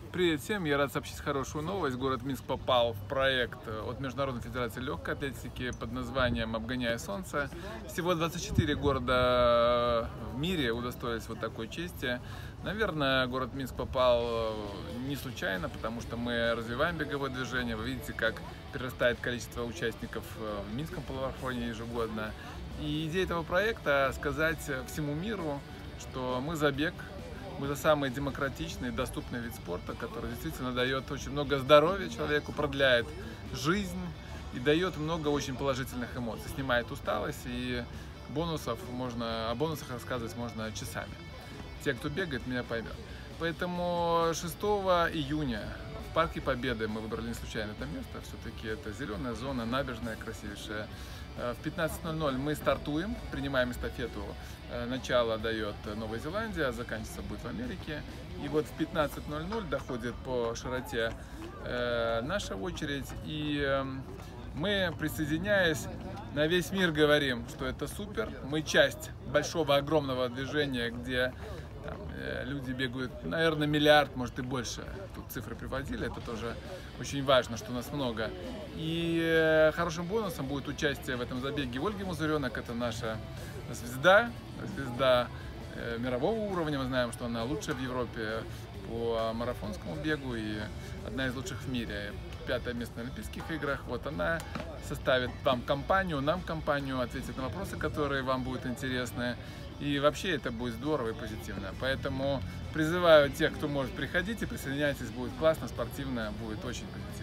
Привет всем! Я рад сообщить хорошую новость. Город Минск попал в проект от Международной Федерации Легкой Атлетики под названием «Обгоняя солнце». Всего 24 города в мире удостоились вот такой чести. Наверное, город Минск попал не случайно, потому что мы развиваем беговое движение. Вы видите, как прирастает количество участников в Минском полумарафоне ежегодно. И идея этого проекта — сказать всему миру, что мы за бег. Мы за самый демократичный и доступный вид спорта, который действительно дает очень много здоровья человеку, продляет жизнь и дает много очень положительных эмоций, снимает усталость, и о бонусах рассказывать можно часами. Те, кто бегает, меня поймет. Поэтому 6 июня в Парке Победы, мы выбрали не случайно это место, все-таки это зеленая зона, набережная красивейшая. В 15:00 мы стартуем, принимаем эстафету. Начало дает Новая Зеландия, а заканчиваться будет в Америке. И вот в 15:00 доходит по широте наша очередь. И мы, присоединяясь, на весь мир говорим, что это супер. Мы часть большого, огромного движения, где люди бегают, наверное, миллиард, может и больше. Тут цифры приводили, это тоже очень важно, что нас много. И хорошим бонусом будет участие в этом забеге Ольги Мазуренок. Это наша звезда мирового уровня. Мы знаем, что она лучшая в Европе по марафонскому бегу и одна из лучших в мире. 5-е место на Олимпийских играх. Вот она составит вам компанию, нам компанию, ответит на вопросы, которые вам будут интересны. И вообще это будет здорово и позитивно. Поэтому призываю тех, кто может, приходить и присоединяйтесь. Будет классно, спортивно, будет очень позитивно.